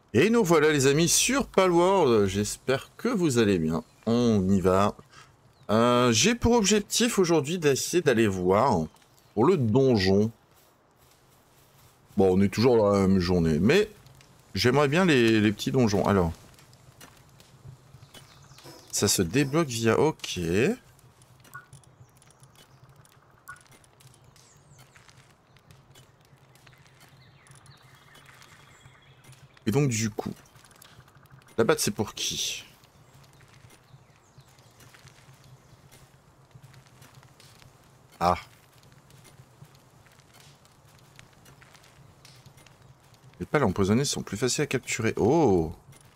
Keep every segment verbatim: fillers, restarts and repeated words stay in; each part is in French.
Et nous voilà les amis sur Palworld, j'espère que vous allez bien, on y va. Euh, J'ai pour objectif aujourd'hui d'essayer d'aller voir pour le donjon. Bon, on est toujours dans la même journée, mais j'aimerais bien les, les petits donjons. Alors, ça se débloque via... Ok. Et donc du coup, là-bas c'est pour qui? Ah. Les pales empoisonnées sont plus faciles à capturer. Oh.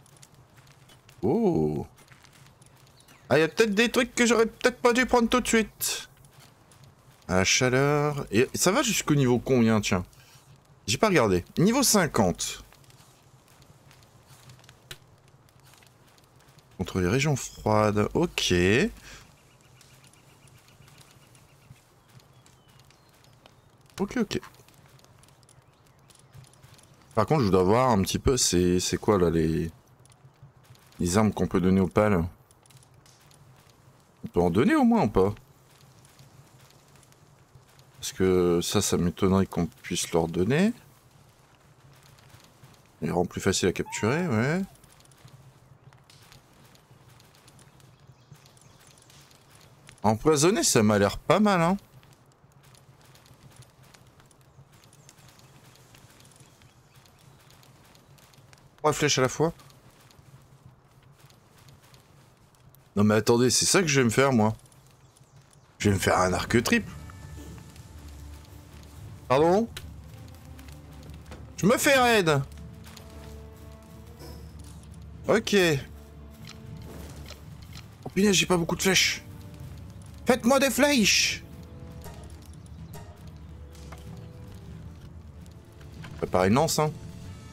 Oh. Ah, il y a peut-être des trucs que j'aurais peut-être pas dû prendre tout de suite. À la chaleur... Et ça va jusqu'au niveau combien, tiens? J'ai pas regardé. Niveau cinquante. Contre les régions froides. Ok. Ok, ok. Par contre, je dois voir un petit peu, c'est quoi là les... les armes qu'on peut donner aux pales. On peut en donner au moins ou pas? Parce que ça, ça m'étonnerait qu'on puisse leur donner. Il rend plus facile à capturer, ouais. Empoisonné, ça m'a l'air pas mal, hein. Trois flèches à la fois. Non mais attendez, c'est ça que je vais me faire, moi. Je vais me faire un arc triple. Pardon? Je me fais raid. Ok. Oh punaise, j'ai pas beaucoup de flèches. Faites-moi des flèches. Préparez une lance, hein.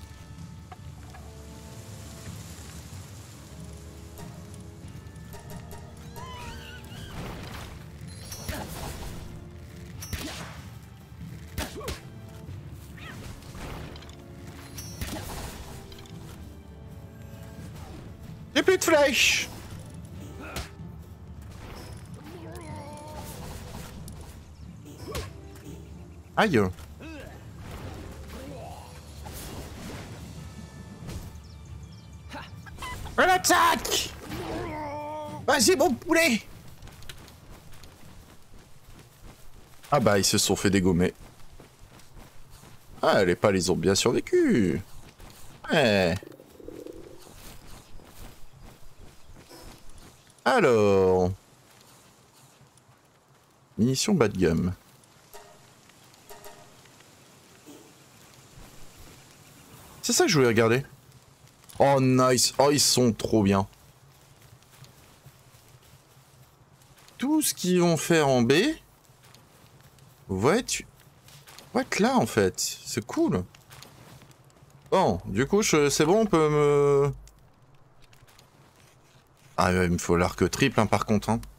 J'ai plus de flèches. Aïe. On attaque. Vas-y mon poulet. Ah bah ils se sont fait dégommer. Ah les pales ils ont bien survécu. Ouais. Alors... Munitions bas de gamme. C'est ça que je voulais regarder. Oh nice. Oh ils sont trop bien. Tout ce qu'ils vont faire en B... Ouais, tu... Ouais, là en fait. C'est cool. Bon, du coup, je... c'est bon, on peut me... Ah, il me faut l'arc triple, hein, par contre. Hein.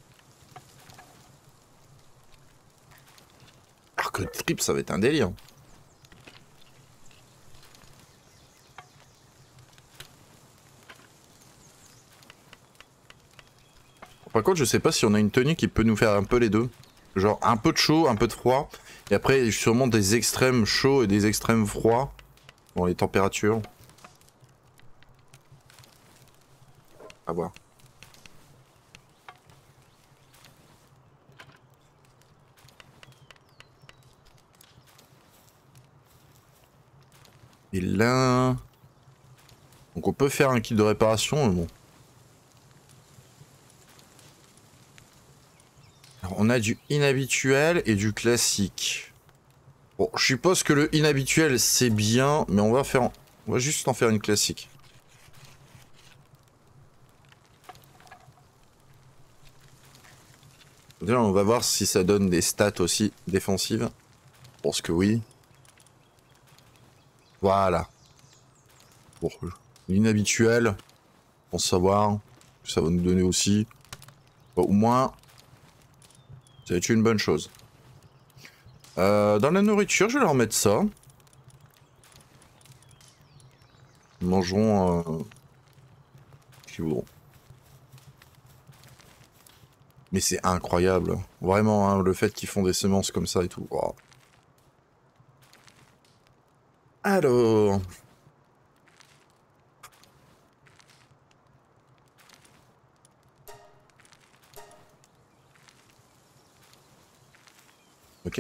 Arc triple, ça va être un délire. Par contre, je sais pas si on a une tenue qui peut nous faire un peu les deux. Genre un peu de chaud, un peu de froid. Et après, sûrement des extrêmes chauds et des extrêmes froids. Bon, les températures. À voir. Et là... Donc on peut faire un kit de réparation, mais bon. Alors, on a du inhabituel et du classique. Bon, je suppose que le inhabituel c'est bien, mais on va faire... On va juste en faire une classique. Déjà, on va voir si ça donne des stats aussi défensives. Je pense que oui. Voilà. Bon, l'inhabituel, pour savoir que ça va nous donner aussi. Bon, au moins, ça va être une bonne chose. Euh, dans la nourriture, je vais leur mettre ça. mangeront euh, ce qu'ils voudront. Mais c'est incroyable. Vraiment, hein, le fait qu'ils font des semences comme ça et tout. Wow. Alors... Ok.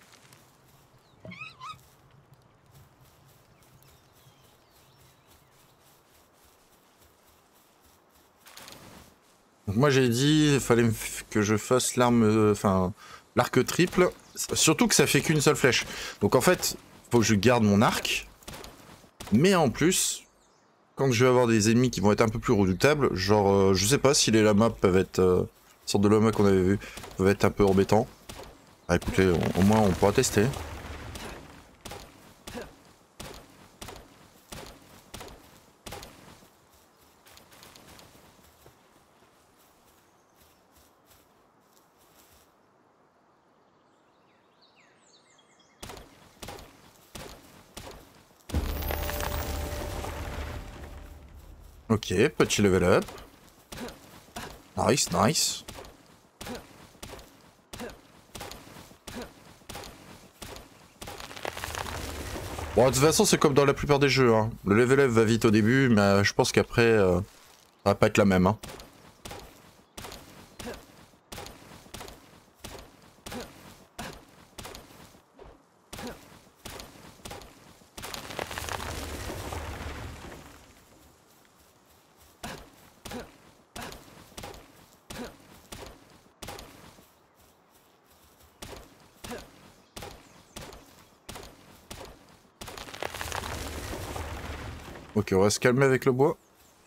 Donc moi j'ai dit, il fallait que je fasse l'arme, enfin l'arc triple, surtout que ça fait qu'une seule flèche. Donc en fait, faut que je garde mon arc, mais en plus, quand je vais avoir des ennemis qui vont être un peu plus redoutables, genre euh, je sais pas si les lamas peuvent être, euh, sorte de lamas qu'on avait vu, peuvent être un peu embêtants. Ah écoutez, au moins on pourra tester. Ok, petit level up. Nice, nice. Bon, de toute façon, c'est comme dans la plupart des jeux. Hein. Le level up va vite au début, mais je pense qu'après, euh, ça va pas être la même. Hein. Ok, on va se calmer avec le bois.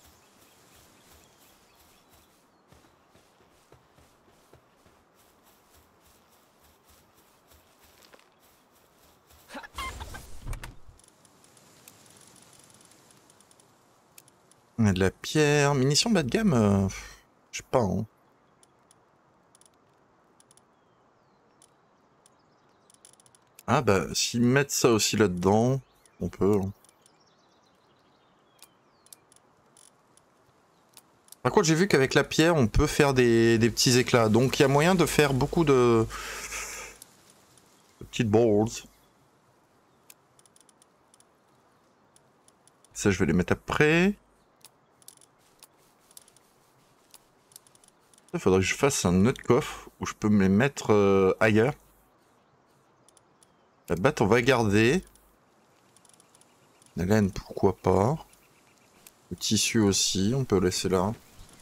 On a de la pierre, munitions bas de gamme, euh, je sais pas. Hein. Ah bah, s'ils mettent ça aussi là-dedans, on peut. Hein. Par contre, j'ai vu qu'avec la pierre, on peut faire des, des petits éclats. Donc, il y a moyen de faire beaucoup de, de petites balls. Ça, je vais les mettre après. Il faudrait que je fasse un autre coffre où je peux me les mettre euh, ailleurs. La batte, on va garder. La laine, pourquoi pas. Le tissu aussi, on peut le laisser là.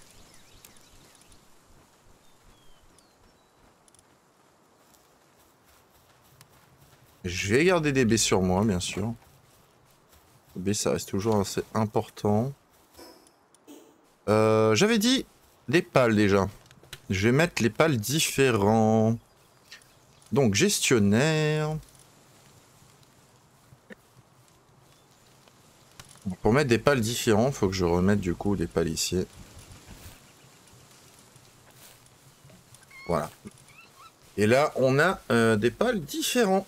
Je vais garder des baies sur moi, bien sûr. Les baies, ça reste toujours assez important. Euh, J'avais dit des pales déjà. Je vais mettre les pales différents. Donc, gestionnaire. Pour mettre des pales différents, il faut que je remette du coup des pales ici. Voilà. Et là, on a euh, des pales différents.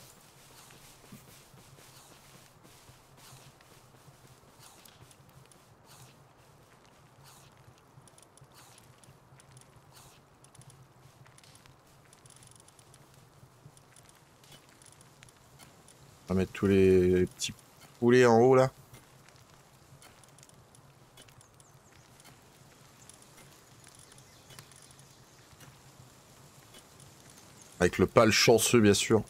On va mettre tous les petits poulets en haut là. Avec le pal chanceux, bien sûr.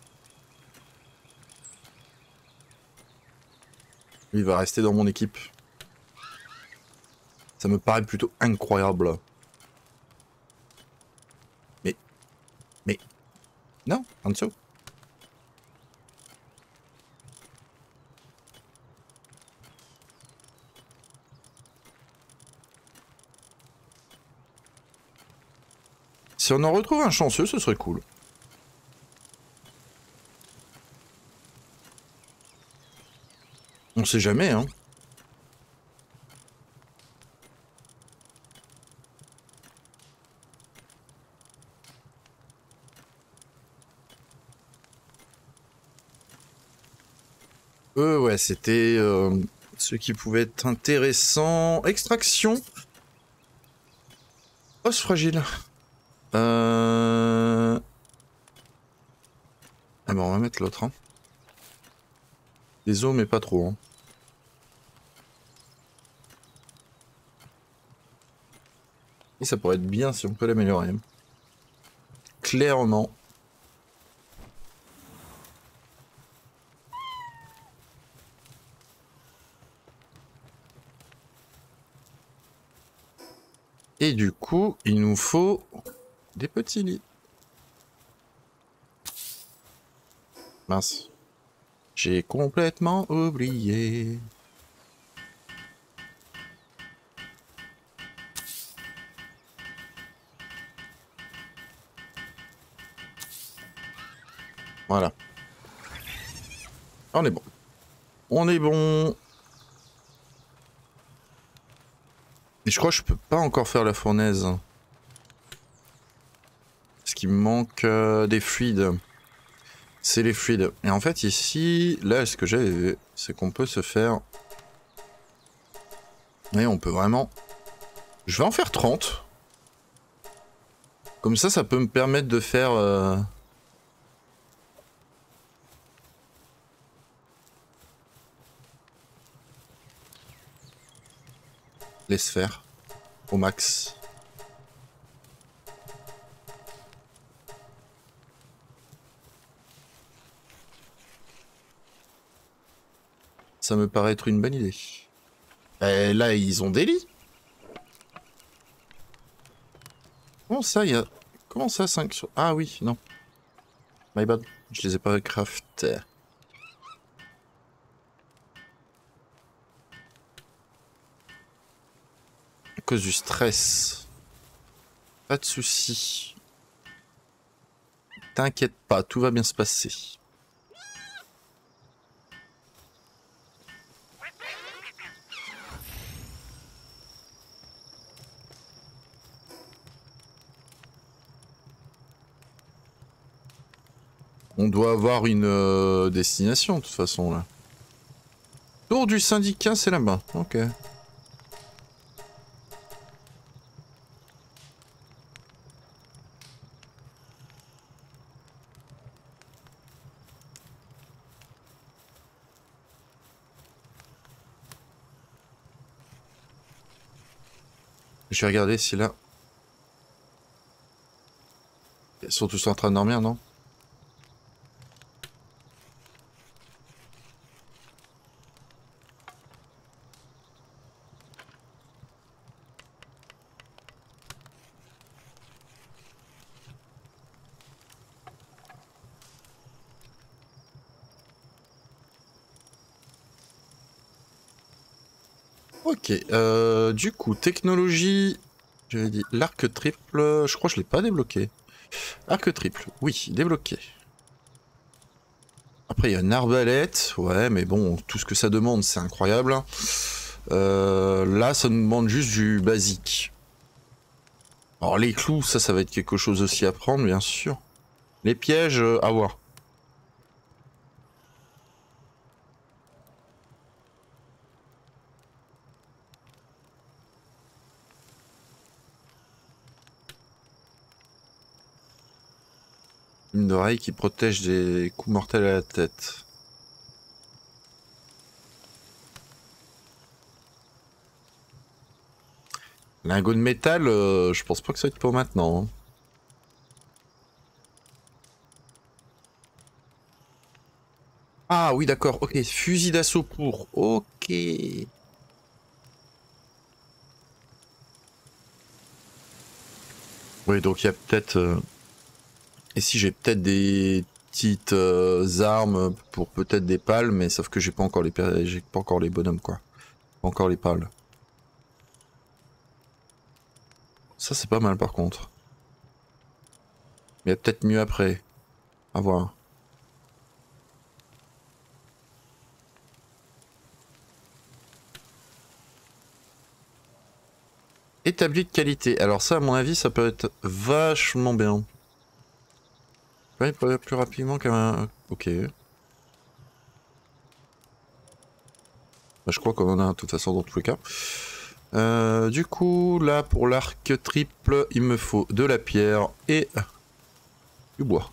Lui, il va rester dans mon équipe. Ça me paraît plutôt incroyable. Mais... Mais... Non, en dessous. Si on en retrouve un chanceux, ce serait cool. On sait jamais, hein. Eux, ouais, c'était... Euh, Ce qui pouvait être intéressant. Extraction. Os fragile. Euh... Ah ben on va mettre l'autre. Hein. Des os mais pas trop. Hein. Et ça pourrait être bien si on peut l'améliorer. Clairement. Et du coup, il nous faut des petits lits. Mince. J'ai complètement oublié. Voilà. On est bon. On est bon. Et je crois que je peux pas encore faire la fournaise. Parce qu'il me manque euh, des fluides. C'est les fluides. Et en fait ici, là ce que j'avais vu, c'est qu'on peut se faire... Et on peut vraiment... Je vais en faire trente. Comme ça, ça peut me permettre de faire... Euh... les sphères. Au max. Ça me paraît être une bonne idée. Et là, ils ont des lits. Comment ça, il y a... Comment ça, cinq sur... Ah oui, non. My bad. Je les ai pas craftés. À cause du stress. Pas de soucis. T'inquiète pas, tout va bien se passer. On doit avoir une euh, destination de toute façon là. Tour du syndicat, c'est là-bas. Ok. Je vais regarder si là... Ils sont tous en train de dormir, non? Ok, euh, du coup, technologie... J'avais dit l'arc triple, je crois que je l'ai pas débloqué. Arc triple, oui, débloqué. Après, il y a une arbalète, ouais, mais bon, tout ce que ça demande, c'est incroyable. Euh, là, ça nous demande juste du basique. Alors, les clous, ça, ça va être quelque chose aussi à prendre, bien sûr. Les pièges, euh, à voir. Une oreille qui protège des coups mortels à la tête. Lingot de métal, euh, je pense pas que ça va être pour maintenant. Hein. Ah oui d'accord, ok, fusil d'assaut pour, ok. Oui donc il y a peut-être... Euh... Et si j'ai peut-être des petites euh, armes pour peut-être des pales, mais sauf que j'ai pas encore les j'ai pas encore les bonhommes quoi. Pas encore les pales. Ça c'est pas mal par contre. Mais il y a peut-être mieux après. À voir. Établi de qualité. Alors ça à mon avis ça peut être vachement bien. Ouais, plus rapidement qu'un... Ok. Bah, je crois qu'on en a un de toute façon dans tous les cas. Euh, du coup, là pour l'arc triple, il me faut de la pierre et du bois.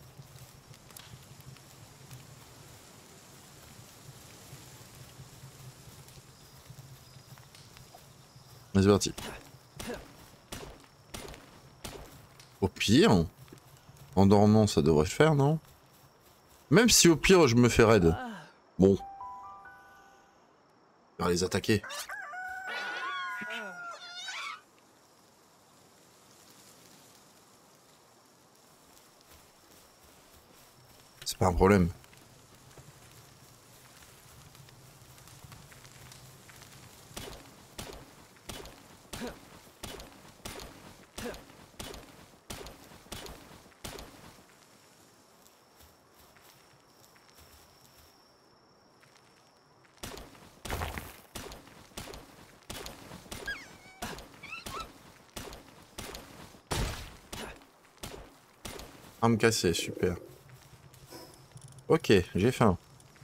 C'est parti. Au pire, en dormant ça devrait le faire, non? Même si au pire je me fais raid. Bon. On va les attaquer. C'est pas un problème. Arme cassée, super. Ok, j'ai faim.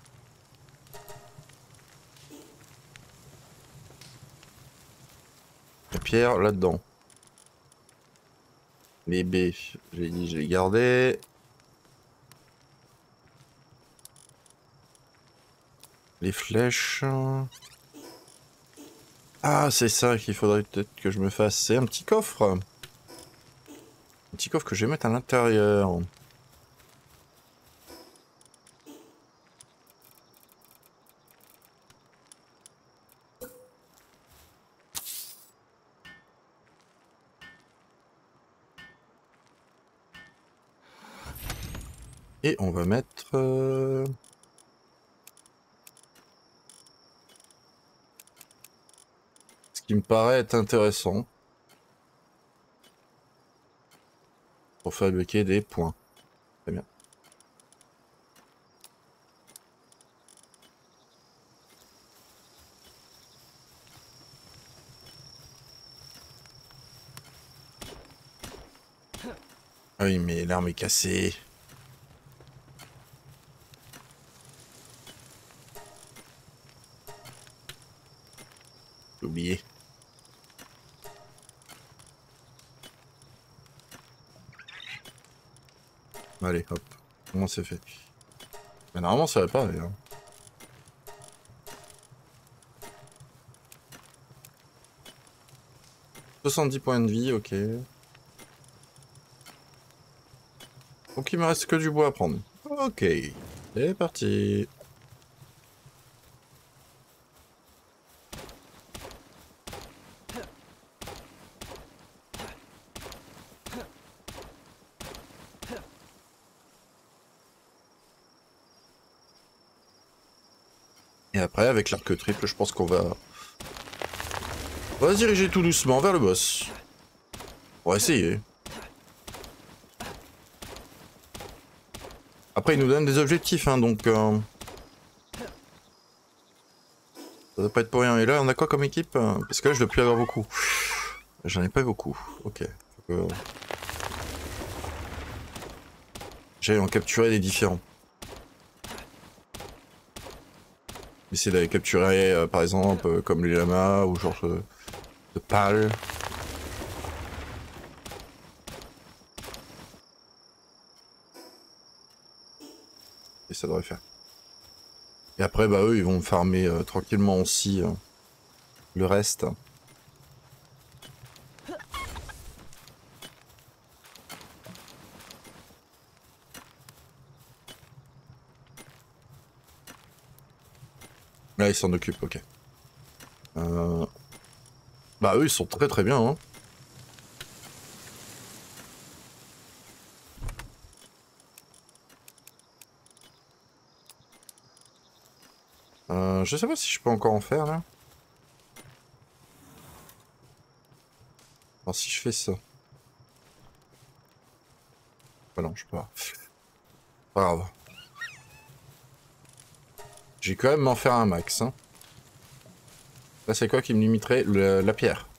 La pierre là-dedans. Les baies, j'ai dit, je les gardais. Les flèches. Ah, c'est ça qu'il faudrait peut-être que je me fasse. C'est un petit coffre. Un petit coffre que je vais mettre à l'intérieur. Et on va mettre... Euh... ce qui me paraît être intéressant. Pour fabriquer des points. Très bien. Ah oui, mais l'arme est cassée. J'ai oublié. Allez, hop. Comment c'est fait? Mais normalement, ça va pas, hein. soixante-dix points de vie, ok. Donc il me reste que du bois à prendre. Ok. C'est parti. Et après, avec l'arc triple, je pense qu'on va... On va se diriger tout doucement vers le boss. On va essayer. Après, il nous donne des objectifs, hein, donc... Euh... Ça doit pas être pour rien. Et là, on a quoi comme équipe? Parce que là, je dois plus avoir beaucoup. J'en ai pas beaucoup. Ok. Faut que... J'allais en capturer des différents. Essayer d'aller capturer, euh, par exemple, euh, comme les lamas, ou genre de, de pales. Et ça devrait faire. Et après, bah eux, ils vont farmer euh, tranquillement aussi euh, le reste. Là, ils s'en occupent, ok. Euh... Bah eux, ils sont très très bien, hein. Euh, je sais pas si je peux encore en faire, là. Alors, si je fais ça... Bah non, je peux pas. Pas grave. J'ai quand même m'en faire un max, hein. Là, c'est quoi qui me limiterait? Le, la pierre.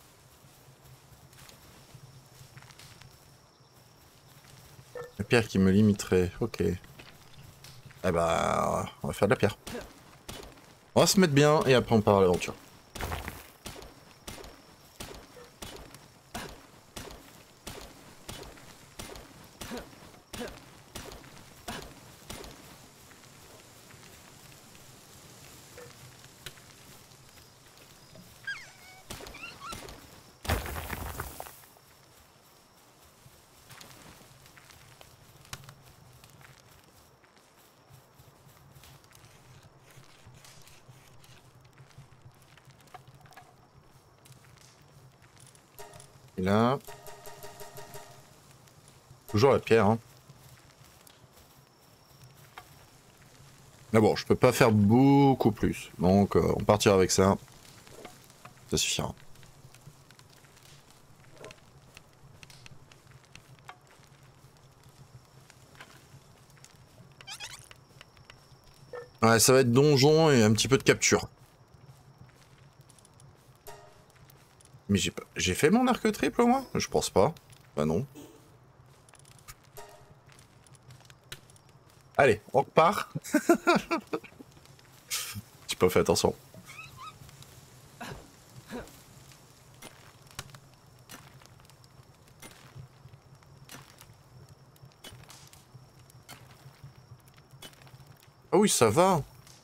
La pierre qui me limiterait, ok. Eh bah, on va faire de la pierre. On va se mettre bien et après on part à l'aventure. Et là... Toujours la pierre, hein. Mais bon, je peux pas faire beaucoup plus. Donc, euh, on partira avec ça. Ça suffira. Ouais, ça va être donjon et un petit peu de capture. Mais j'ai pas... j'ai fait mon arc triple, moi? Je pense pas. Bah non. Allez, on repart. J'ai pas fait attention. Ah oui, ça va.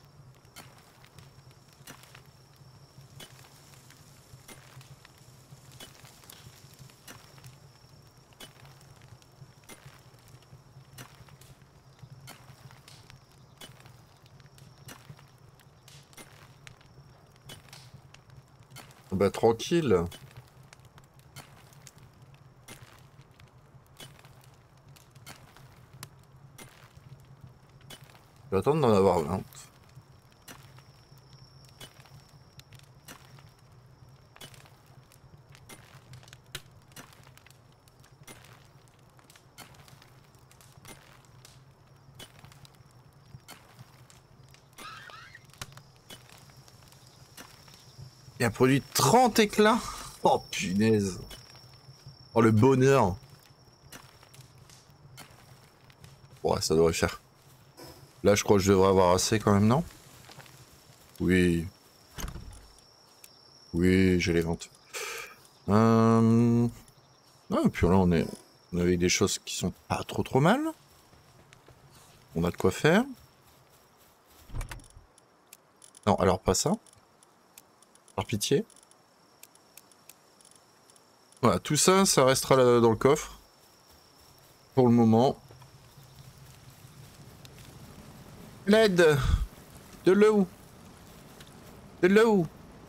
Bah tranquille. Je vais attendre d'en avoir vingt. Il a produit trente éclats. Oh punaise. Oh le bonheur. Ouais, ça devrait faire. Là, je crois que je devrais avoir assez quand même, non? Oui. Oui, j'ai les ventes. Euh... Ouais, puis là, on est... on avait des choses qui sont pas trop trop mal. On a de quoi faire. Non, alors pas ça. Par pitié. Voilà, tout ça, ça restera là dans le coffre. Pour le moment. L'aide! De l'eau! De l'eau!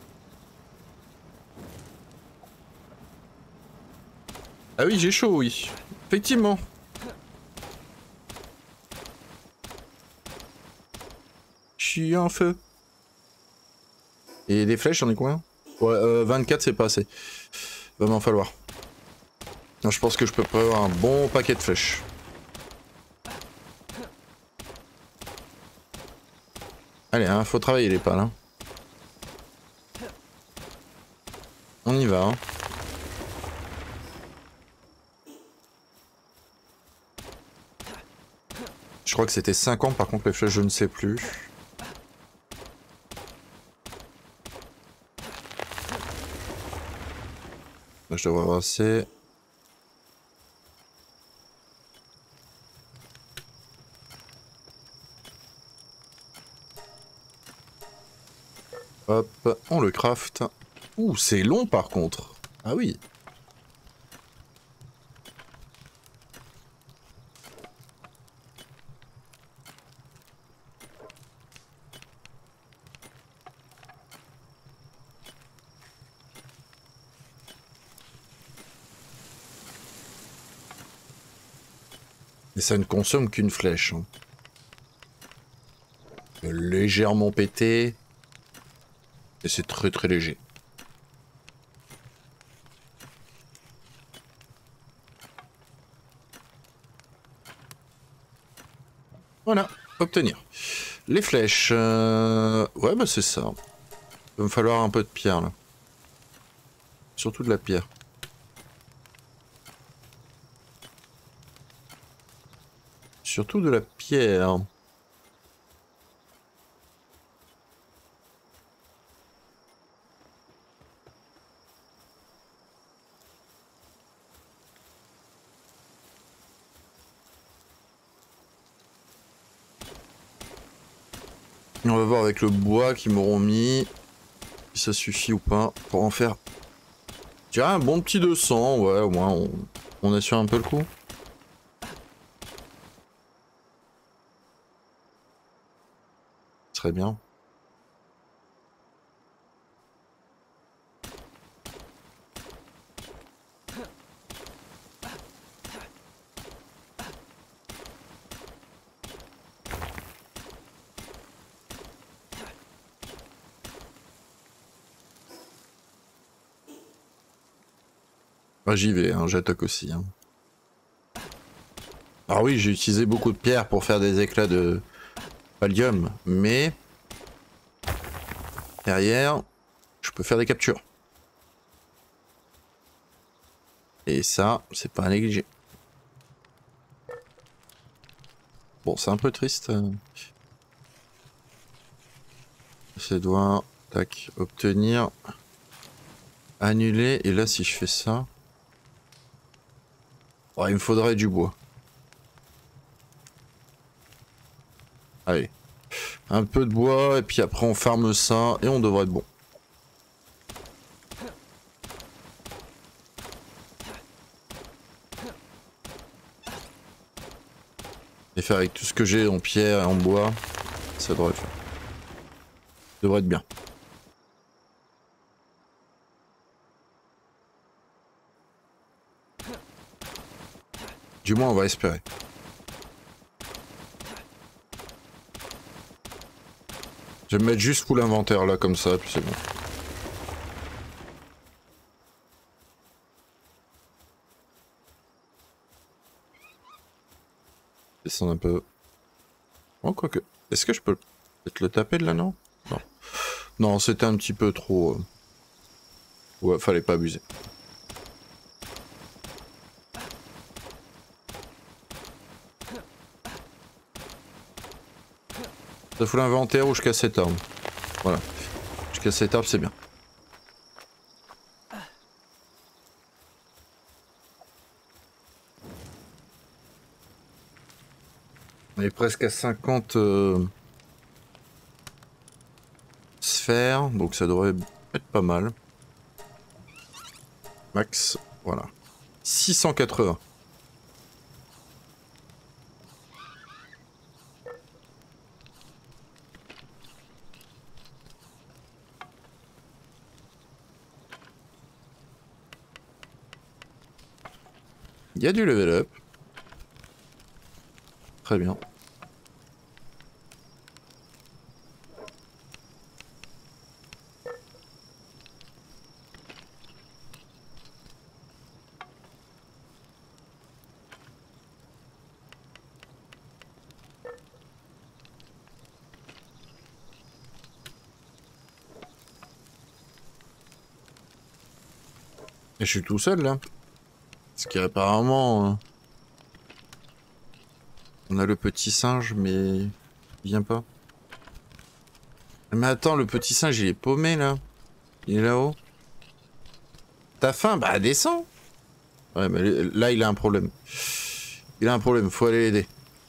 Ah oui, j'ai chaud, oui. Effectivement. Je suis en feu. Et des flèches, j'en ai combien? Ouais, euh, vingt-quatre, c'est pas assez. Va m'en falloir. Non, je pense que je peux prévoir un bon paquet de flèches. Allez, hein, faut travailler les pales. Hein. On y va. Hein. Je crois que c'était cinquante, par contre les flèches, je ne sais plus. Là, je devrais avoir assez. Hop, on le craft. Ouh, c'est long par contre. Ah oui. Et ça ne consomme qu'une flèche. Hein. Légèrement pété. Et c'est très très léger. Voilà, obtenir. Les flèches. Euh... Ouais, bah c'est ça. Il va me falloir un peu de pierre là. Surtout de la pierre. Surtout de la pierre. On va voir avec le bois qu'ils m'auront mis si ça suffit ou pas pour en faire. Je dirais un bon petit deux cents, ouais, au moins on, on assure un peu le coup. Très bien. Bah, j'y vais, hein, j'attaque aussi. Hein. Alors oui, j'ai utilisé beaucoup de pierres pour faire des éclats de pallium, mais derrière, je peux faire des captures. Et ça, c'est pas à négliger. Bon, c'est un peu triste. Je dois, tac, obtenir, annuler, et là si je fais ça... Oh, il me faudrait du bois. Allez. Un peu de bois, et puis après on farme ça, et on devrait être bon. Et faire avec tout ce que j'ai en pierre et en bois, ça devrait le faire. Ça devrait être bien. Du moins on va espérer. Je vais me mettre juste full inventaire là comme ça, puis c'est bon. Descendre un peu. Oh, quoique. Est-ce que je peux peut-être le taper de là, non? Non. Non, c'était un petit peu trop... Euh... Ouais, fallait pas abuser. Ça fout l'inventaire ou je casse cette arme. Voilà. Je casse cette arme, c'est bien. On est presque à cinquante euh, sphères, donc ça devrait être pas mal. Max, voilà. six cent quatre-vingts. Il y a du level up. Très bien. Et je suis tout seul là. Parce qu'apparemment... Euh, on a le petit singe, mais... il vient pas. Mais attends, le petit singe il est paumé là. Il est là-haut. T'as faim? Bah descends. Ouais mais là il a un problème. Il a un problème, faut aller l'aider.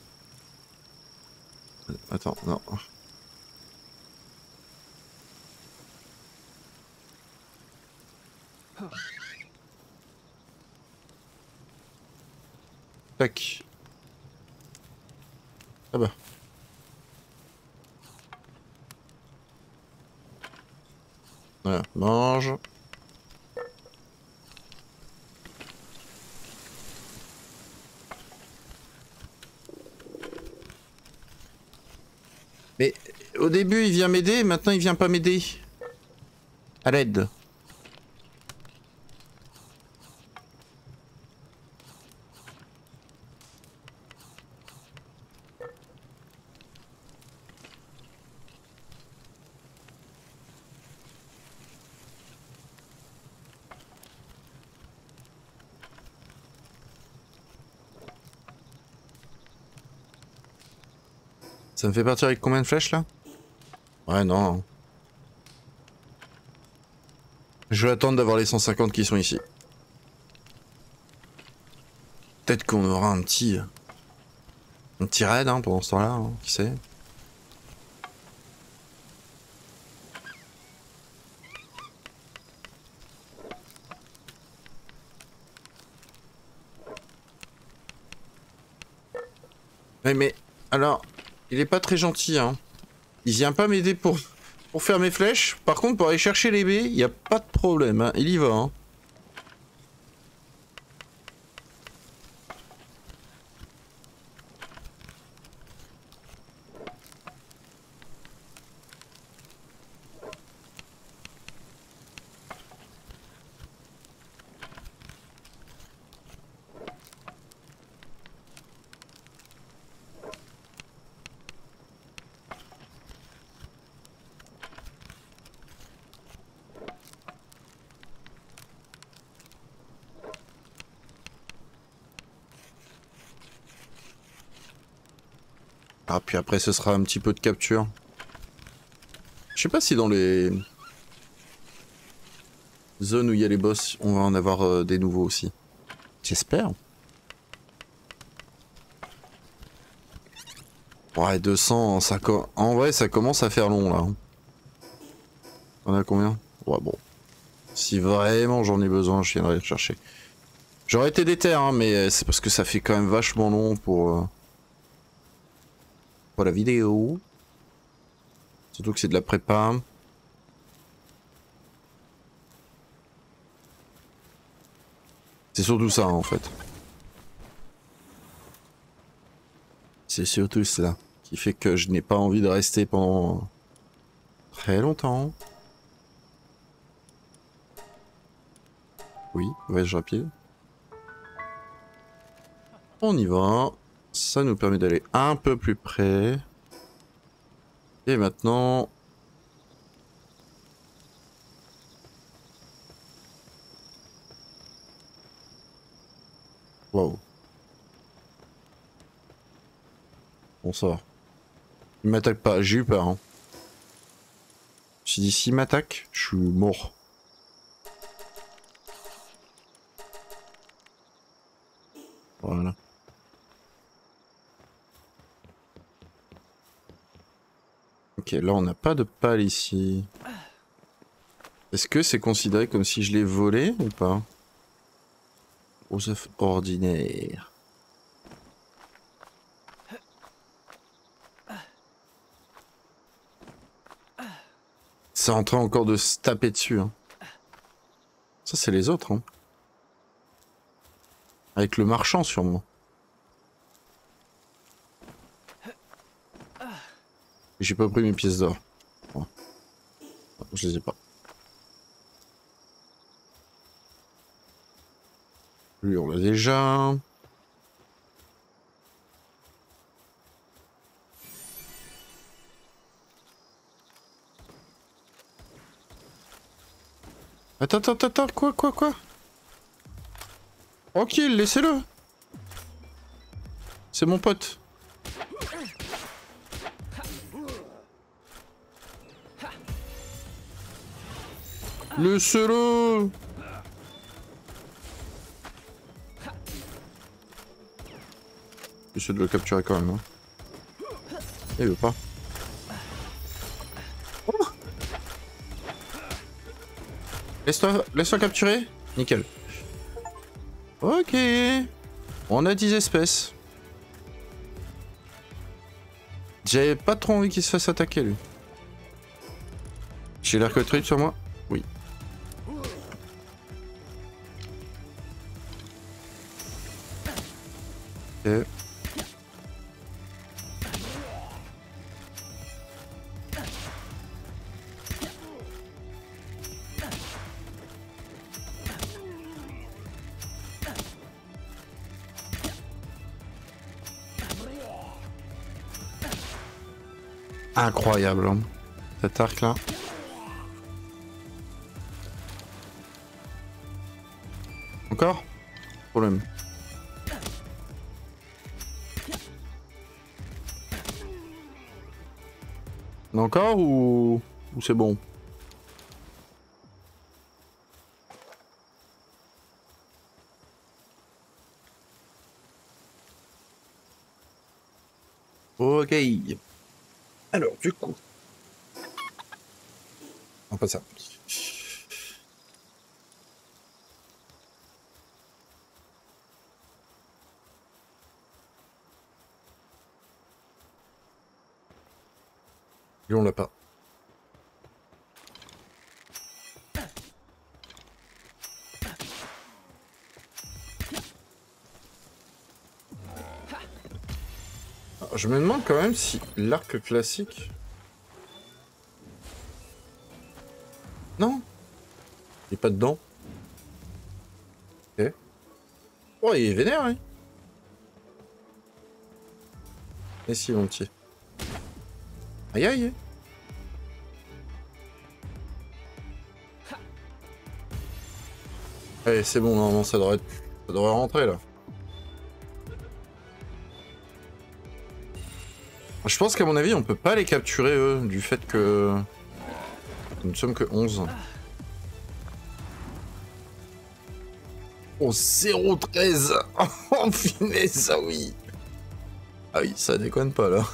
Attends, non. Tac. Ah bah. Voilà, mange. Mais au début il vient m'aider, maintenant il vient pas m'aider. À l'aide. Ça me fait partir avec combien de flèches là? Ouais non. Je vais attendre d'avoir les cent cinquante qui sont ici. Peut-être qu'on aura un petit... Un petit raid hein, pendant ce temps-là, hein, qui sait. Ouais, mais alors, il est pas très gentil, hein. Il vient pas m'aider pour, pour faire mes flèches. Par contre, pour aller chercher les baies, il y a pas de problème, hein. Il y va, hein. Ah, puis après, ce sera un petit peu de capture. Je sais pas si dans les zones où il y a les boss, on va en avoir euh, des nouveaux aussi. J'espère. Ouais, deux cents, ça co en vrai, ça commence à faire long, là. On a combien? Ouais, bon. Si vraiment j'en ai besoin, je viendrai le chercher. J'aurais été déter, hein, mais c'est parce que ça fait quand même vachement long pour, euh, pour la vidéo. Surtout que c'est de la prépa. C'est surtout ça, en fait. C'est surtout ça qui fait que je n'ai pas envie de rester pendant très longtemps. Oui, voyage rapide. On y va. Ça nous permet d'aller un peu plus près. Et maintenant... Waouh. Bon, ça va. Il m'attaque pas, j'ai eu peur. Hein. Je me suis dit, s'il m'attaque, je suis mort. Voilà. Ok, là on n'a pas de pale ici. Est-ce que c'est considéré comme si je l'ai volé ou pas? Aux œufs ordinaires. C'est en train encore de se taper dessus. Hein. Ça c'est les autres. Hein. Avec le marchand sûrement. J'ai pas pris mes pièces d'or. Bon. Je les ai pas. Lui on l'a déjà. Attends, attends, attends, quoi, quoi, quoi? Tranquille, laissez-le. C'est mon pote. Laissez-le. J'essaie de le capturer quand même. Hein. Il veut pas. Oh, laisse-toi laisse-toi capturer. Nickel. Ok. On a dix espèces. J'avais pas trop envie qu'il se fasse attaquer lui. J'ai l'air que trip sur moi? Oui. Ok. Incroyable, hein. Cet arc là. Encore? Problème. Encore ou, ou c'est bon? Ok. Alors, du coup. Non, pas ça. Lui, on l'a pas. Je me demande quand même si l'arc classique... Non, il est pas dedans. Ok. Oh, il est vénère, hein. Et si, mon petit. Aïe aïe. Allez, c'est bon, normalement, ça devrait, être... ça devrait rentrer, là. Je pense qu'à mon avis, on peut pas les capturer, eux, du fait que... Nous ne sommes que onze. Oh, zéro treize. Oh, finesse, ah oui. Ah oui, ça déconne pas, là.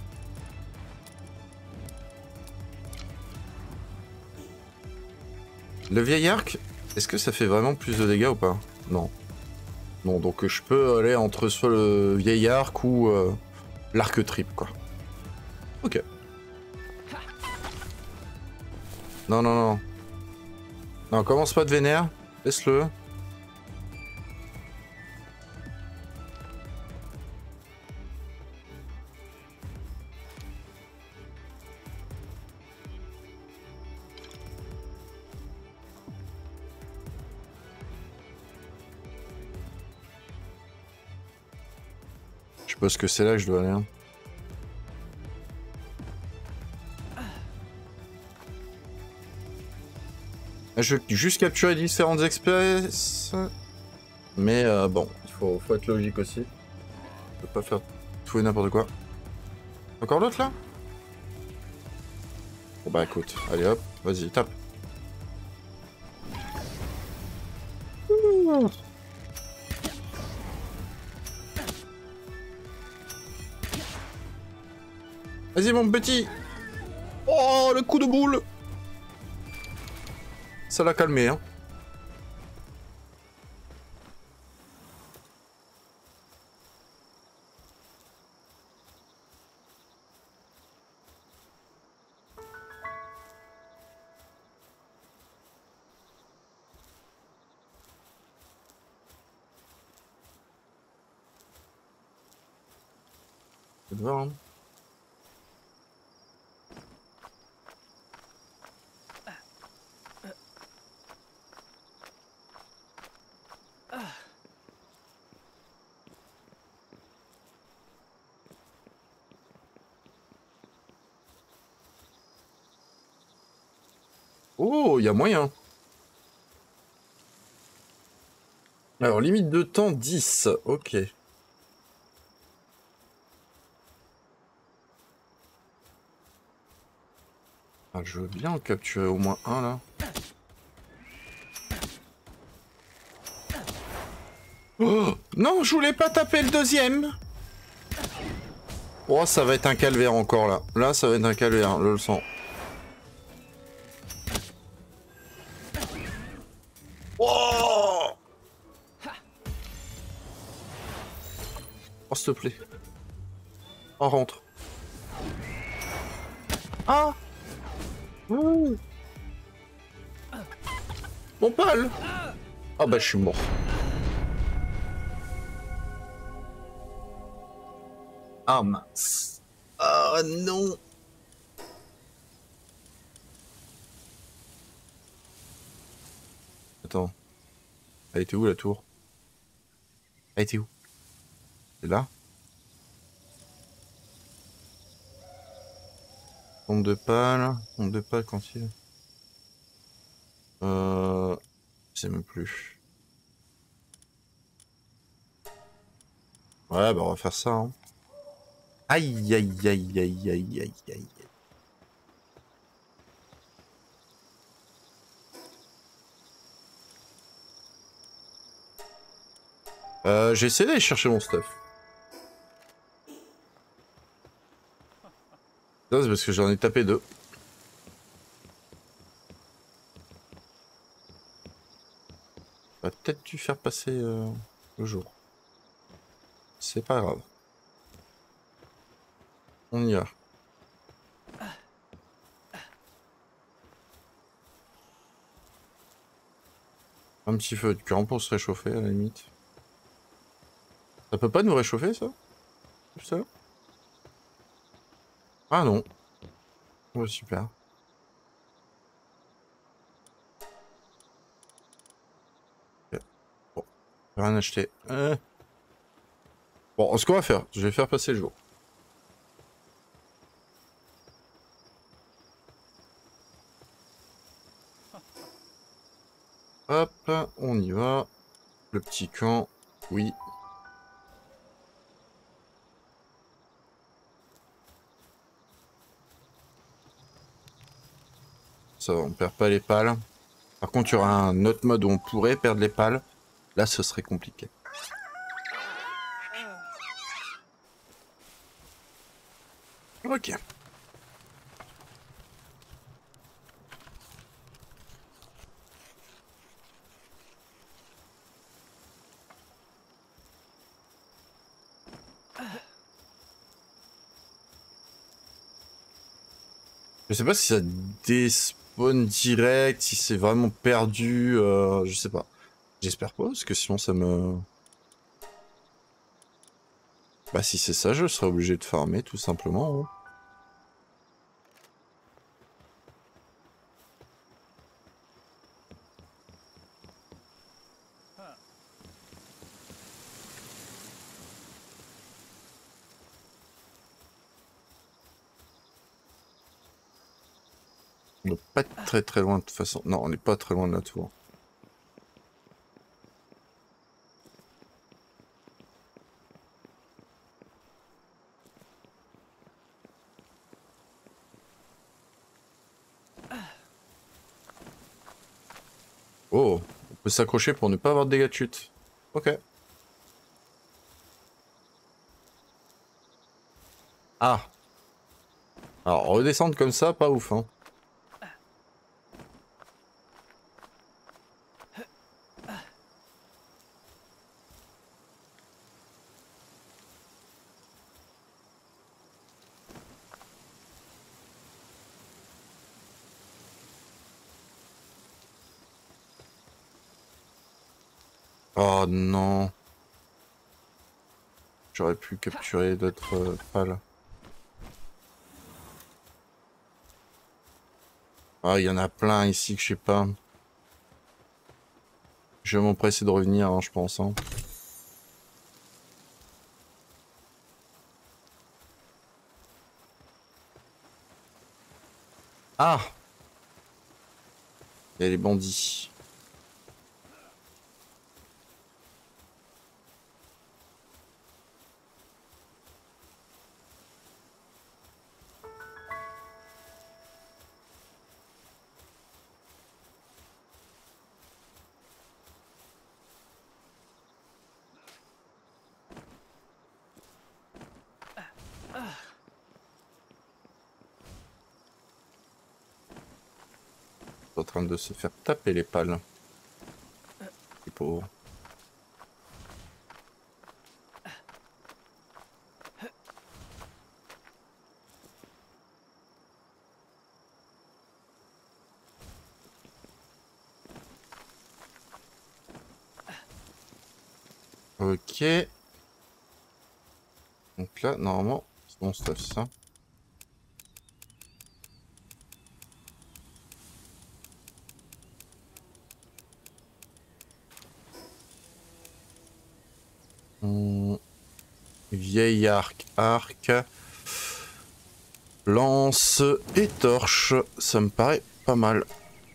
Le vieil arc, est-ce que ça fait vraiment plus de dégâts ou pas? Non. Non, donc je peux aller entre soit le vieil arc ou euh, l'arc trip, quoi. Ok. Non, non, non. Non, commence pas de vénère. Laisse-le. Je sais pas ce que c'est là que je dois aller. Hein. Je veux juste capturer différentes espèces. Mais euh, bon, il faut, faut être logique aussi. Je peux pas faire tout et n'importe quoi. Encore l'autre là? Bon bah écoute, allez hop, vas-y, tape. Vas-y mon petit. Oh, le coup de boule. Ça l'a calmé, hein. C'est de voir, hein. Oh, il y a moyen. Alors, limite de temps dix. Ok. Ah, je veux bien en capturer au moins un là. Oh non, je voulais pas taper le deuxième. Oh, ça va être un calvaire encore là. Là, ça va être un calvaire, je le sens. Oh, oh s'il te plaît. Oh, rentre. Ah. Ouh. Mon pal. Ah bah je suis mort. Ah mince. Ah non. Attends. Elle était où la tour? Elle était où? C'est là? Tombe de pâle. Tombe de pâle quand il... Euh... Je sais même plus. Ouais, bah on va faire ça. Hein. Aïe, aïe, aïe, aïe, aïe, aïe, aïe. Euh, j'ai essayé d'aller chercher mon stuff. Ça, c'est parce que j'en ai tapé deux. Va peut-être dû faire passer euh, le jour. C'est pas grave. On y va. Un petit feu de camp pour se réchauffer à la limite. Ça peut pas nous réchauffer ça? Ça? Ah non. Ouais, super. Ok. Bon, rien acheté. Euh. Bon, ce qu'on va faire, je vais faire passer le jour. Hop, on y va. Le petit camp, oui. Ça, on perd pas les pales. Par contre, il y aura un autre mode où on pourrait perdre les pales. Là, ce serait compliqué. Ok. Je sais pas si ça despawn direct, si c'est vraiment perdu, euh, je sais pas. J'espère pas, parce que sinon ça me... Bah si c'est ça, je serais obligé de farmer, tout simplement. Hein. On doit pas être très très loin de toute façon. Non, on n'est pas très loin de la tour. Oh, on peut s'accrocher pour ne pas avoir de dégâts de chute. Ok. Ah. Alors, redescendre comme ça, pas ouf, hein. Oh non. J'aurais pu capturer d'autres euh, pales. Ah, il y en a plein ici que je sais pas. Je vais m'empresser de revenir, hein, je pense. Hein. Ah! Il y a les bandits. En train de se faire taper les pales. Les pauvres. Ok. Donc là, normalement, c'est bon stuff ça. Hum, vieil arc, arc, lance et torche. Ça me paraît pas mal.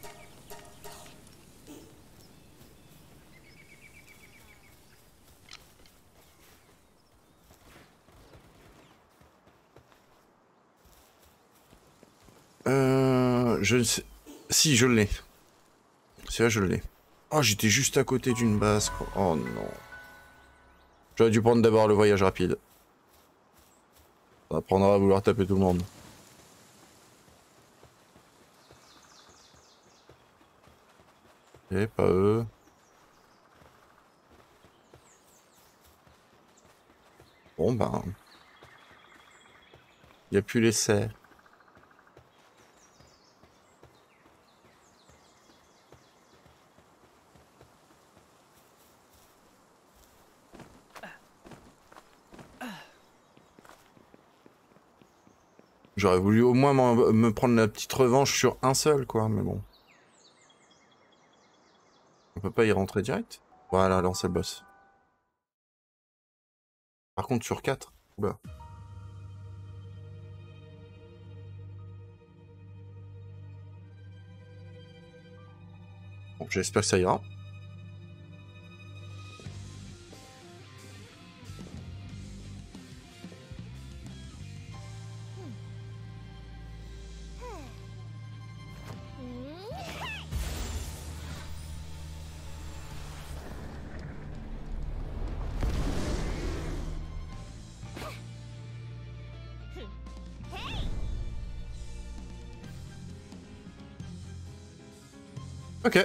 Euh, je ne sais... Si, je l'ai. C'est là, je l'ai. Oh, j'étais juste à côté d'une base, quoi. Oh non. J'aurais dû prendre d'abord le voyage rapide. Ça apprendra à vouloir taper tout le monde. Et pas eux. Bon ben... Il n'y a plus les serres. J'aurais voulu au moins me prendre la petite revanche sur un seul, quoi, mais bon. On peut pas y rentrer direct? Voilà, lancer le boss. Par contre, sur quatre. Oula. Bon, j'espère que ça ira. Ok.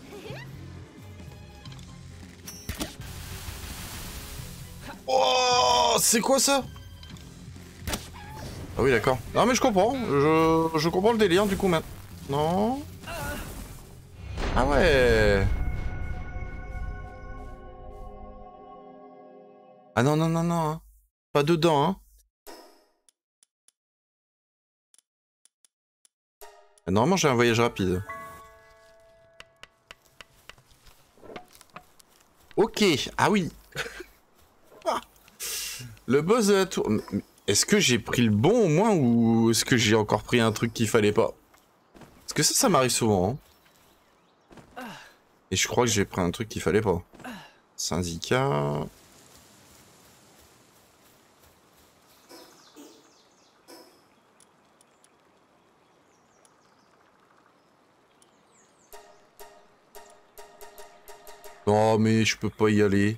Oh, c'est quoi ça? Ah oui, d'accord. Non, mais je comprends. Je, je comprends le délire, du coup, maintenant. Non. Ah ouais. Ah non, non, non, non. Hein. Pas dedans, hein. Normalement, j'ai un voyage rapide. Ok. Ah oui. Le boss de la tour... Est-ce que j'ai pris le bon au moins ou est-ce que j'ai encore pris un truc qu'il fallait pas? Parce que ça, ça m'arrive souvent. Hein. Et je crois que j'ai pris un truc qu'il fallait pas. Syndicat... Oh mais je peux pas y aller.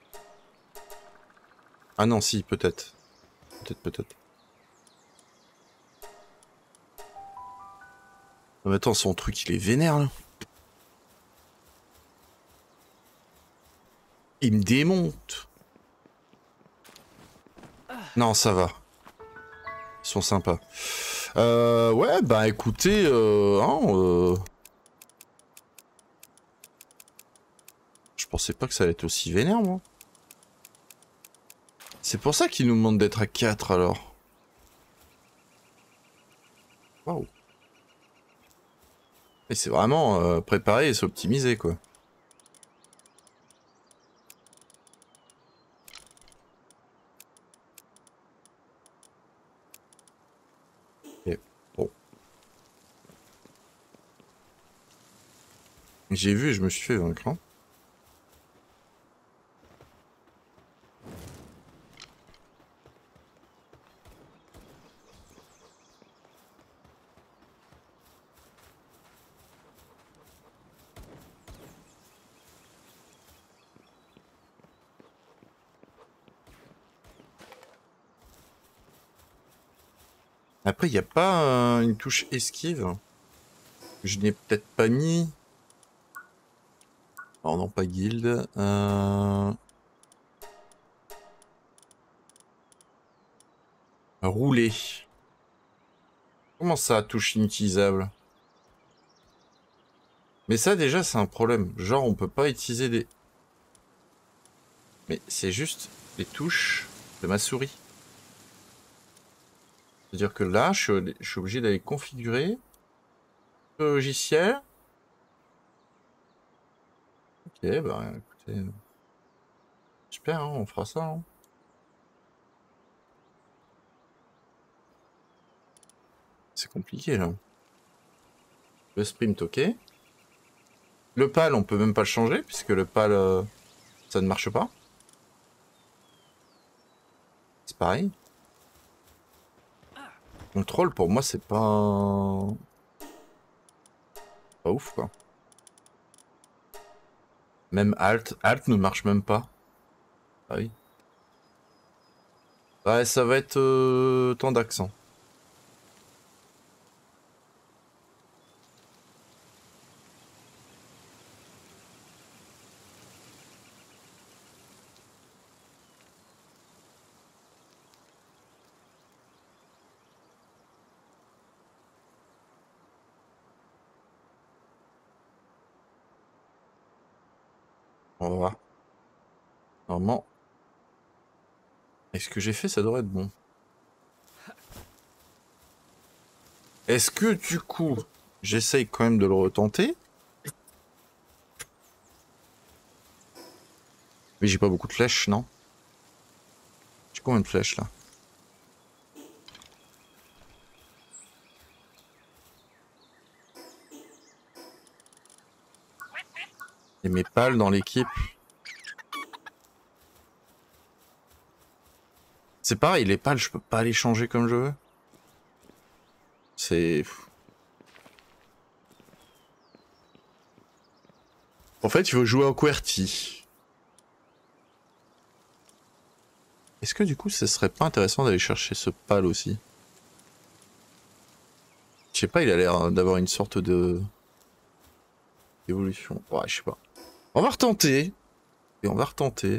Ah non si, peut-être. Peut-être, peut-être. Non mais attends, son truc il est vénère là. Il me démonte. Non, ça va. Ils sont sympas. Euh, ouais, bah écoutez, euh, hein, euh... je pensais pas que ça allait être aussi vénère, moi. C'est pour ça qu'ils nous demandent d'être à quatre, alors. Waouh. Et c'est vraiment euh, préparer et s'optimiser, quoi. Et bon. J'ai vu et je me suis fait vaincre. Hein. Après, il n'y a pas euh, une touche esquive. Je n'ai peut-être pas mis. Oh non, pas guild. Euh... Rouler. Comment ça, touche inutilisable? Mais ça, déjà, c'est un problème. Genre, on peut pas utiliser des... Mais c'est juste les touches de ma souris. C'est-à-dire que là, je suis, je suis obligé d'aller configurer le logiciel. Ok, bah écoutez... Super, hein, on fera ça. Hein. C'est compliqué, là. Le sprint, ok. Le pal, on peut même pas le changer, puisque le pal, euh, ça ne marche pas. C'est pareil. Contrôle, pour moi, c'est pas... Pas ouf, quoi. Même Alt. Alt ne marche même pas. Ah oui. Ouais, ça va être euh, tant d'accent. On va voir. Normalement... Et ce que j'ai fait, ça devrait être bon. Est-ce que du coup, j'essaye quand même de le retenter? Mais j'ai pas beaucoup de flèches, non? J'ai combien de flèches là? Et mes pales dans l'équipe. C'est pareil, les pales, je peux pas les changer comme je veux. C'est... En fait, il faut jouer en QWERTY. Est-ce que du coup, ce serait pas intéressant d'aller chercher ce pal aussi? Je sais pas, il a l'air d'avoir une sorte de... évolution. Ouais, je sais pas. On va retenter. Et on va retenter.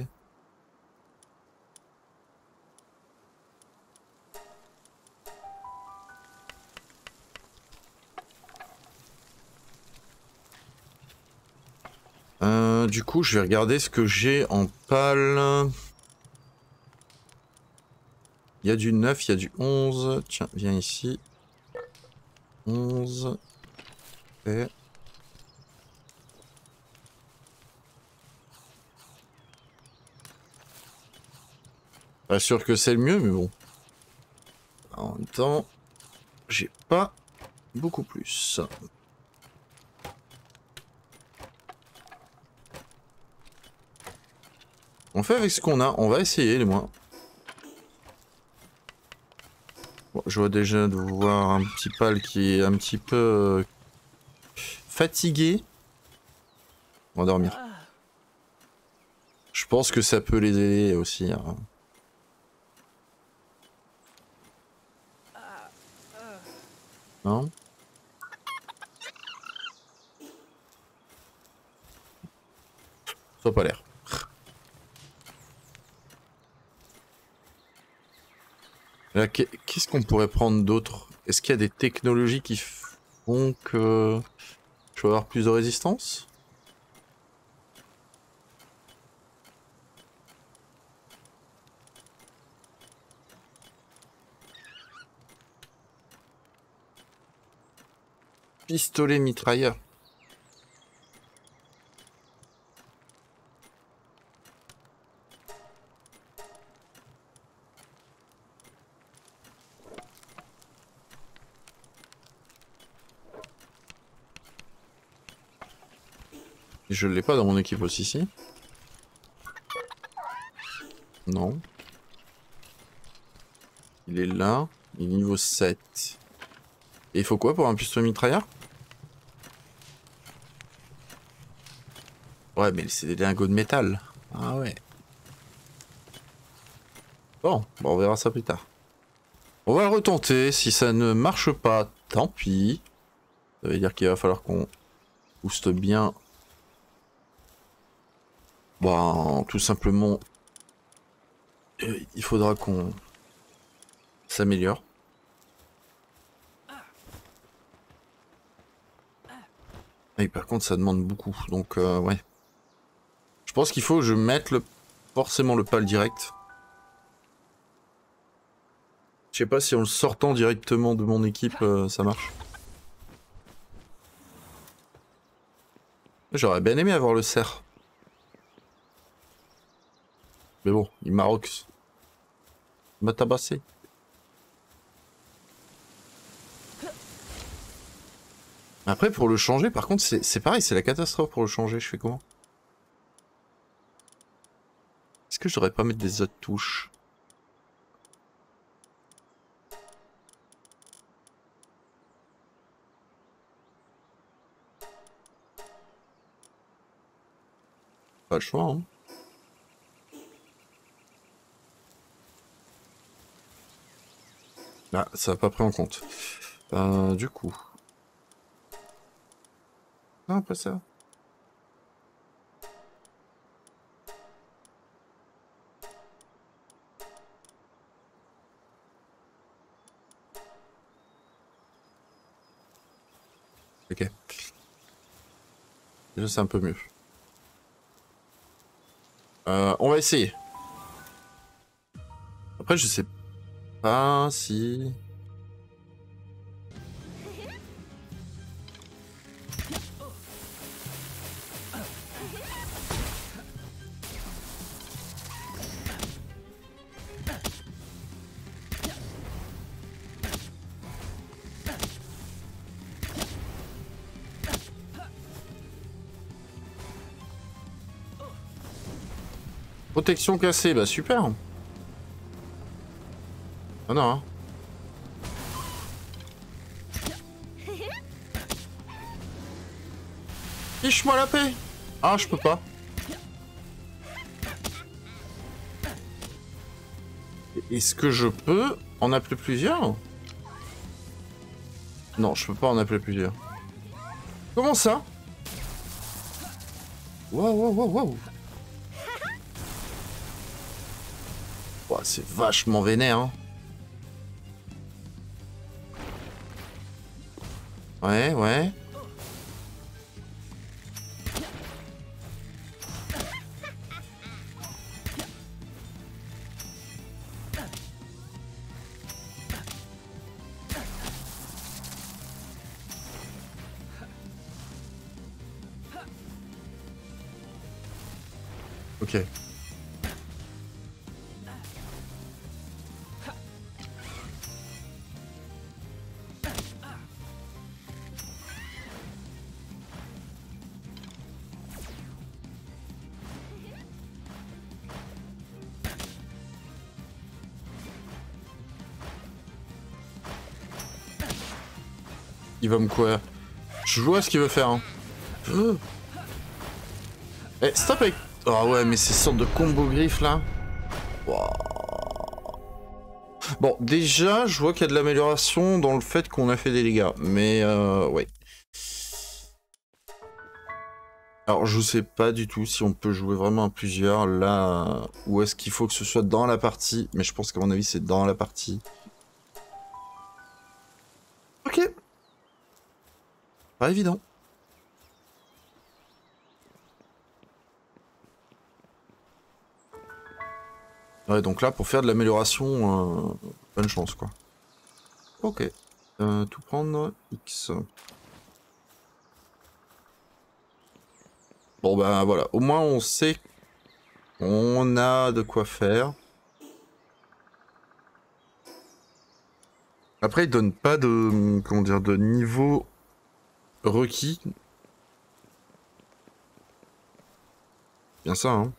Euh, du coup, je vais regarder ce que j'ai en pal. Il y a du neuf, il y a du onze. Tiens, viens ici. onze. Et... pas sûr que c'est le mieux, mais bon. En même temps, j'ai pas beaucoup plus. On fait avec ce qu'on a, on va essayer les moins. Bon, je vois déjà de voir un petit pal qui est un petit peu euh, fatigué. On va dormir. Je pense que ça peut les aider aussi. Hein. Non? Ça a pas l'air. Là, qu'est-ce qu'on pourrait prendre d'autre? Est-ce qu'il y a des technologies qui font que je vais avoir plus de résistance? Pistolet mitrailleur. Je l'ai pas dans mon équipe aussi, si? Non. Il est là. Il est niveau sept. Et il faut quoi pour un pistolet mitrailleur? Ouais, mais c'est des lingots de métal. Ah ouais. Bon, bon, on verra ça plus tard. On va le retenter. Si ça ne marche pas, tant pis. Ça veut dire qu'il va falloir qu'on booste bien. Bon, tout simplement, euh, il faudra qu'on s'améliore. Et par contre, ça demande beaucoup. Donc, euh, ouais. Je pense qu'il faut que je mette le... forcément le pal direct. Je sais pas si en le sortant directement de mon équipe, euh, ça marche. J'aurais bien aimé avoir le cerf. Mais bon, il marox. Il m'a tabassé. Après, pour le changer, par contre, c'est pareil, c'est la catastrophe pour le changer. Je fais comment? Est-ce que je devrais pas mettre des autres touches? Pas le choix, hein. Ah, ça n'a pas pris en compte. Euh, du coup. Non, pas ça. Ok. Déjà, c'est un peu mieux. Euh, on va essayer. Après, je sais pas si... Protection cassée, bah super. Ah non, hein. Fiche-moi la paix. Ah, je peux pas. Est-ce que je peux en appeler plusieurs? Non, je peux pas en appeler plusieurs. Comment ça? Waouh, waouh, waouh, waouh. Wow, c'est vachement vénère, hein. Ouais, ouais. Ok. Il va me quoi? Je vois ce qu'il veut faire. Hein. Oh. Eh, stop avec... Oh ouais, mais ces sortes de combo griffes là. Wow. Bon, déjà, je vois qu'il y a de l'amélioration dans le fait qu'on a fait des dégâts. Mais, euh, ouais. Alors, je sais pas du tout si on peut jouer vraiment à plusieurs. Là, ou est-ce qu'il faut que ce soit dans la partie? Mais je pense qu'à mon avis, c'est dans la partie. Ok. Pas évident. Ouais, donc là, pour faire de l'amélioration, euh, bonne chance, quoi. Ok. Euh, tout prendre, X. Bon, ben voilà. Au moins, on sait qu'on a de quoi faire. Après, il donne pas de, comment dire, de niveau requis. Bien ça, hein.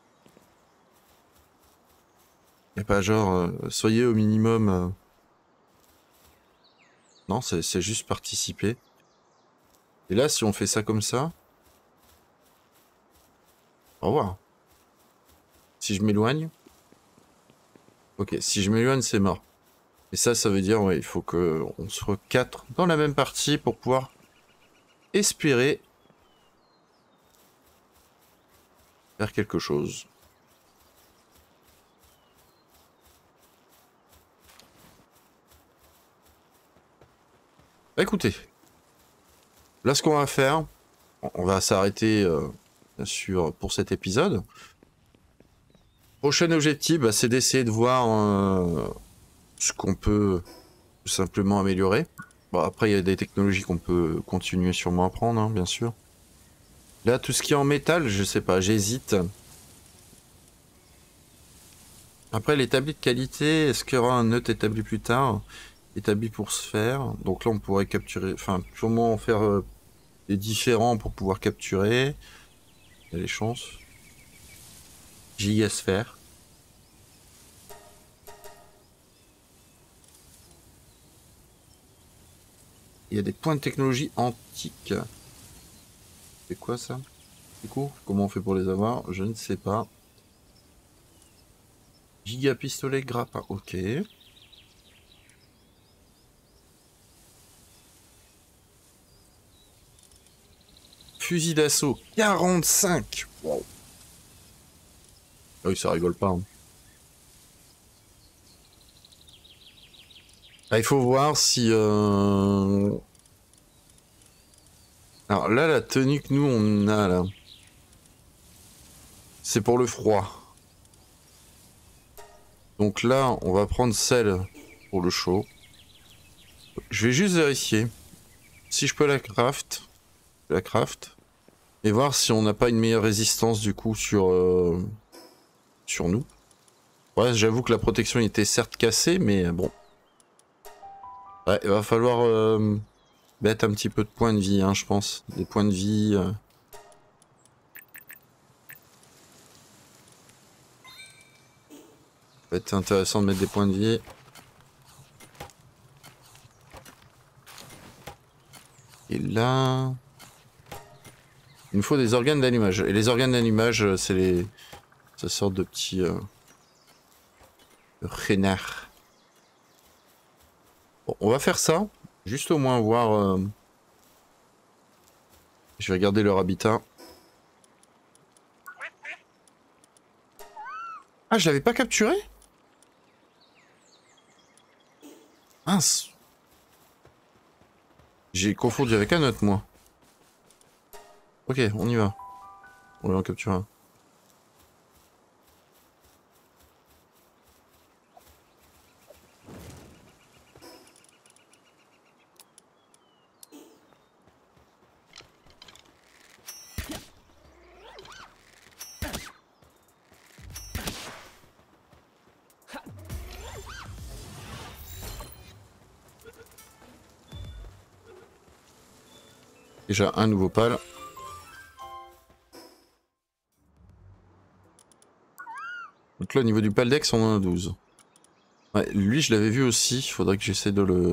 Et pas genre, euh, soyez au minimum... Euh... Non, c'est juste participer. Et là, si on fait ça comme ça... Au revoir. Si je m'éloigne... Ok, si je m'éloigne, c'est mort. Et ça, ça veut dire, ouais, il faut qu'on soit quatre dans la même partie pour pouvoir espérer faire quelque chose. Bah, écoutez, là ce qu'on va faire, on va s'arrêter euh, bien sûr pour cet épisode. Prochain objectif, bah, c'est d'essayer de voir euh, ce qu'on peut tout simplement améliorer. Bon, après il y a des technologies qu'on peut continuer sûrement à prendre, hein, bien sûr. Là tout ce qui est en métal, je sais pas, j'hésite. Après l'établi de qualité, est-ce qu'il y aura un neutre établi plus tard? Établi pour se faire. Donc là on pourrait capturer, enfin sûrement en faire euh, des différents pour pouvoir capturer. Il y a les chances. Gigasphère. Il y a des points de technologie antiques. C'est quoi ça? Du coup, comment on fait pour les avoir? Je ne sais pas. Giga pistolet grappin, ok. Fusil d'assaut, quarante-cinq. Wow. Ah oui, ça rigole pas. Hein. Ah, il faut voir si... Euh... Alors là, la tenue que nous, on a là... C'est pour le froid. Donc là, on va prendre celle pour le chaud. Je vais juste vérifier si je peux la craft. La craft. Et voir si on n'a pas une meilleure résistance du coup sur... Euh... Sur nous. Ouais, j'avoue que la protection était certes cassée, mais bon. Ouais, il va falloir euh, mettre un petit peu de points de vie, hein, je pense. Des points de vie. Euh... va être intéressant de mettre des points de vie. Et là... Il nous faut des organes d'allumage. Et les organes d'allumage, c'est les... Ça sort de petits... Euh... renards. Bon, on va faire ça. Juste au moins voir... Euh... Je vais regarder leur habitat. Ah, je l'avais pas capturé? Mince. J'ai confondu avec un autre, moi. Ok, on y va. On va en capturer un. Déjà un nouveau pal. Donc là au niveau du paldex on en a douze. Ouais, lui je l'avais vu aussi, il faudrait que j'essaie de le...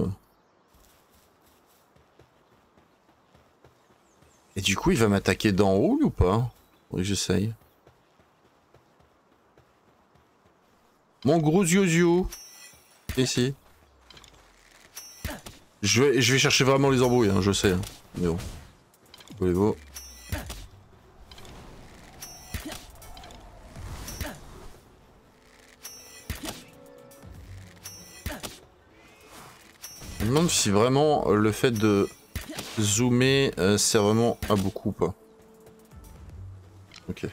Et du coup il va m'attaquer d'en haut ou pas? Faudrait que j'essaye. Mon gros ziozio. Ici. Je vais, je vais chercher vraiment les embrouilles, hein, je sais. Hein. Mais bon. Voulez-vous? Je me demande si vraiment le fait de zoomer euh, sert vraiment à beaucoup ou pas. Ok.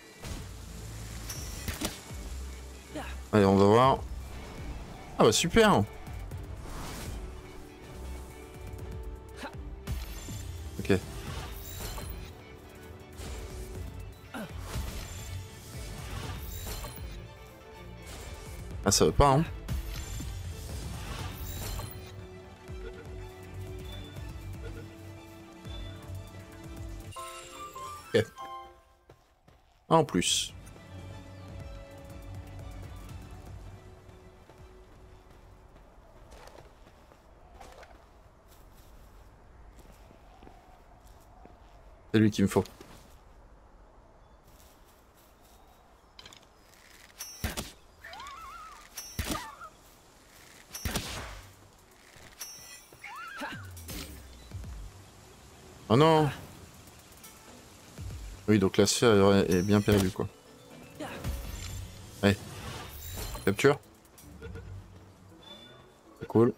Allez, on va voir. Ah bah super. Ok. Ah ça va pas hein. Ok. Ah, en plus. C'est lui qu'il me faut. Oh non. Oui, donc la sphère est bien perdue, quoi. Allez. Capture. C'est cool.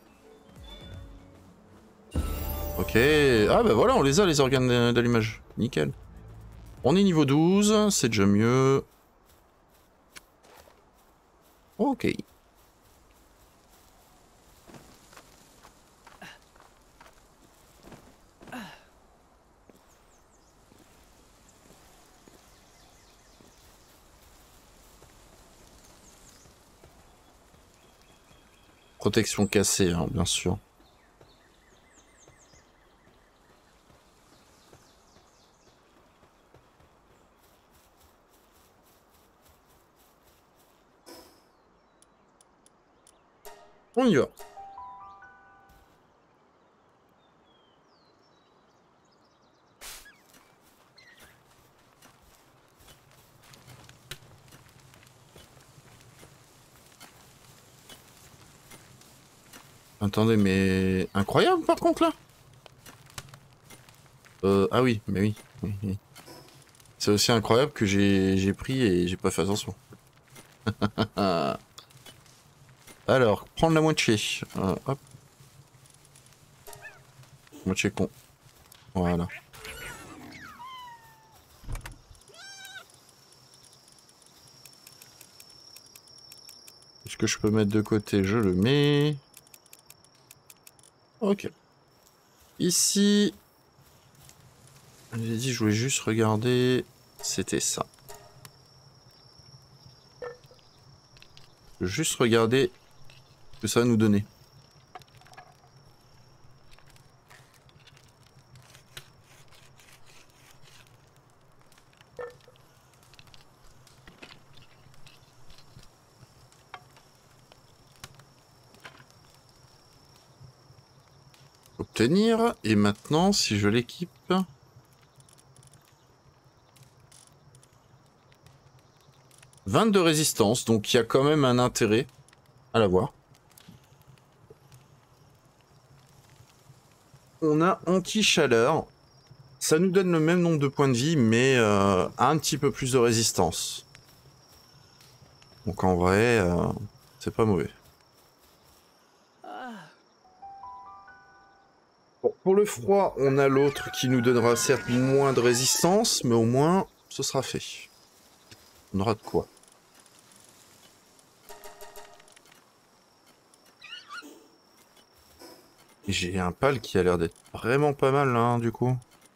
Ok. Ah bah voilà, on les a, les organes d'allumage. Nickel. On est niveau douze, c'est déjà mieux. Ok. Protection cassée, hein, bien sûr. On y va. Attendez, mais... Incroyable par contre là. Euh, ah oui, mais oui. oui, oui. C'est aussi incroyable que j'ai pris et j'ai pas fait attention. Alors, prendre la moitié. Euh, hop. Moitié con. Voilà. Ce que je peux mettre de côté, je le mets. Ok. Ici... J'ai dit, je voulais juste regarder... C'était ça. Je veux juste regarder ce que ça va nous donner. l'obtenir. Et maintenant, si je l'équipe... vingt-deux résistance, donc il y a quand même un intérêt à l'avoir. On a anti-chaleur. Ça nous donne le même nombre de points de vie, mais euh, un petit peu plus de résistance. Donc en vrai, euh, c'est pas mauvais. Bon, pour le froid, on a l'autre qui nous donnera certes moins de résistance, mais au moins, ce sera fait. On aura de quoi. J'ai un pal qui a l'air d'être vraiment pas mal, là, hein, du coup.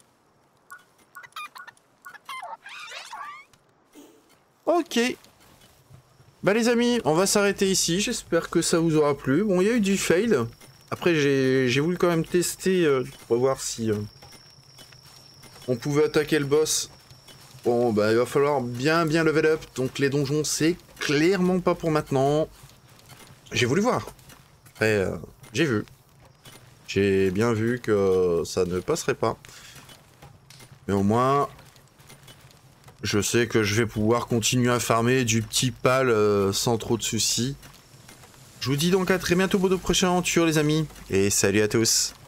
Ok. Bah les amis, on va s'arrêter ici. J'espère que ça vous aura plu. Bon, il y a eu du fail. Après, j'ai voulu quand même tester euh, pour voir si euh, on pouvait attaquer le boss. Bon, bah il va falloir bien bien level up. Donc les donjons, c'est clairement pas pour maintenant. J'ai voulu voir. Après, euh, j'ai vu. J'ai bien vu que ça ne passerait pas. Mais au moins, je sais que je vais pouvoir continuer à farmer du petit pal euh, sans trop de soucis. Je vous dis donc à très bientôt pour de prochaines aventures les amis. Et salut à tous.